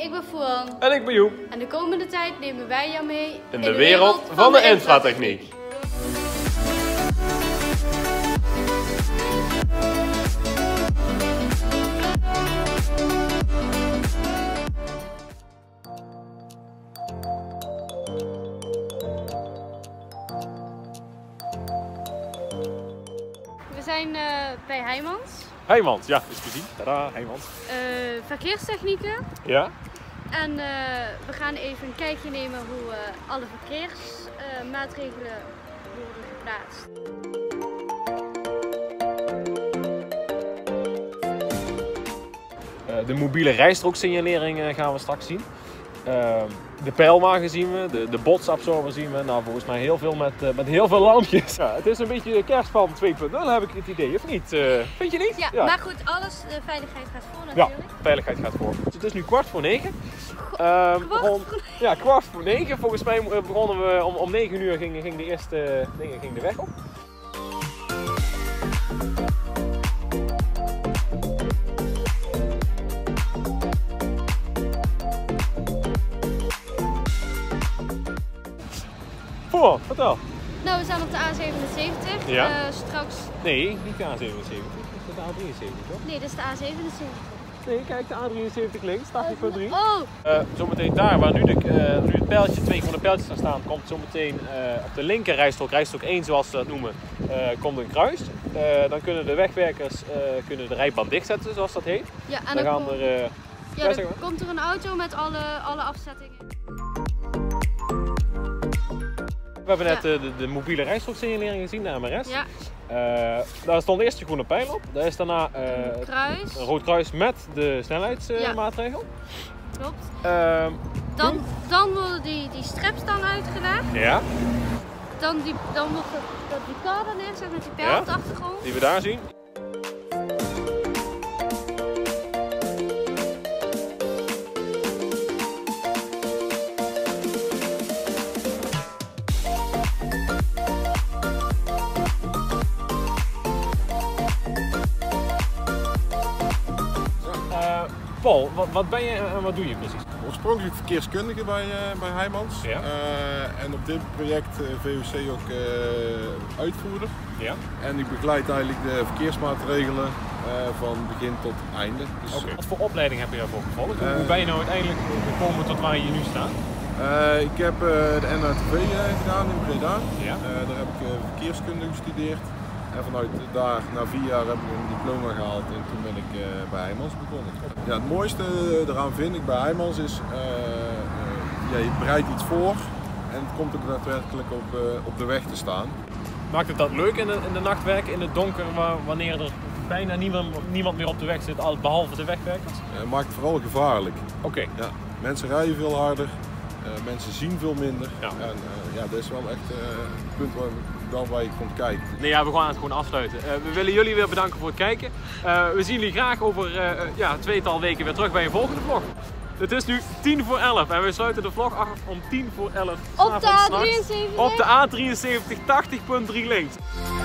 Ik ben Fuan. En ik ben Joep. En de komende tijd nemen wij jou mee In de wereld van de infratechniek. We zijn bij Heijmans. Heijmans, ja, is gezien. Tada, Heijmans. Verkeerstechnieken. Ja. En we gaan even een kijkje nemen hoe alle verkeersmaatregelen worden geplaatst. De mobiele rijstrooksignalering gaan we straks zien. De pijlwagen zien we, de botsabsorber zien we. Nou, volgens mij heel veel met heel veel lampjes. Ja, het is een beetje kerstplan 2.0, heb ik het idee, of niet? Vind je niet? Ja, Ja, maar goed, alles, de veiligheid gaat voor natuurlijk. ja, veiligheid gaat voor. Dus het is nu 8:45. Ja, 8:45. Volgens mij begonnen we om 9 uur ging de eerste dingen de weg op. Voor, vertel. Nou, we zijn op de A77. Ja. Straks... Nee, niet de A77. Dat is de A73, toch? Nee, dat is de A77. Nee, kijk, de A73 links, 80.3. Oh! Zometeen daar, waar nu het pijltje, 2 groene pijltjes gaan staan, komt zometeen op de linker rijstrook 1 zoals ze dat noemen, komt een kruis. Dan kunnen de wegwerkers de rijbaan dichtzetten, zoals dat heet. Ja, en Dan dan, gaan er... dan komt er een auto met alle afzettingen. We hebben net de mobiele rijstrooksignalering gezien, de MRS. Ja. Daar stond eerst de groene pijl op. Daar is daarna Kruis. een rood kruis met de snelheidsmaatregel. Klopt. Dan worden die straps dan uitgelegd. Ja. Dan wordt die kader neergezet met die pijl op de achtergrond. Die we daar zien. Paul, wat ben je en wat doe je precies? Oorspronkelijk verkeerskundige bij Heijmans. Ja. En op dit project VOC ook uitvoerder. Ja. En ik begeleid eigenlijk de verkeersmaatregelen van begin tot einde. Dus, Wat voor opleiding heb je daarvoor gevolgd? Hoe ben je nou uiteindelijk gekomen tot waar je nu staat? ik heb de NATV gedaan in Breda. Ja. Daar heb ik verkeerskunde gestudeerd. En vanuit daar, na 4 jaar, heb ik een diploma gehaald en toen ben ik bij Heijmans begonnen. Ja, het mooiste eraan vind ik bij Heijmans is, je bereidt iets voor en het komt ook daadwerkelijk op de weg te staan. Maakt het dat leuk in de nachtwerken, in het donker, wanneer er bijna niemand meer op de weg zit, behalve de wegwerkers? Het maakt het vooral gevaarlijk. Oké. Ja, mensen rijden veel harder, mensen zien veel minder. Ja. En dat is wel echt het punt waar je komt kijken. Nee, ja, we gaan het gewoon afsluiten. We willen jullie weer bedanken voor het kijken. We zien jullie graag over een tweetal weken weer terug bij een volgende vlog. Het is nu 11:10 en we sluiten de vlog af om 11:10 Op de A73. op de A73 80.3 links.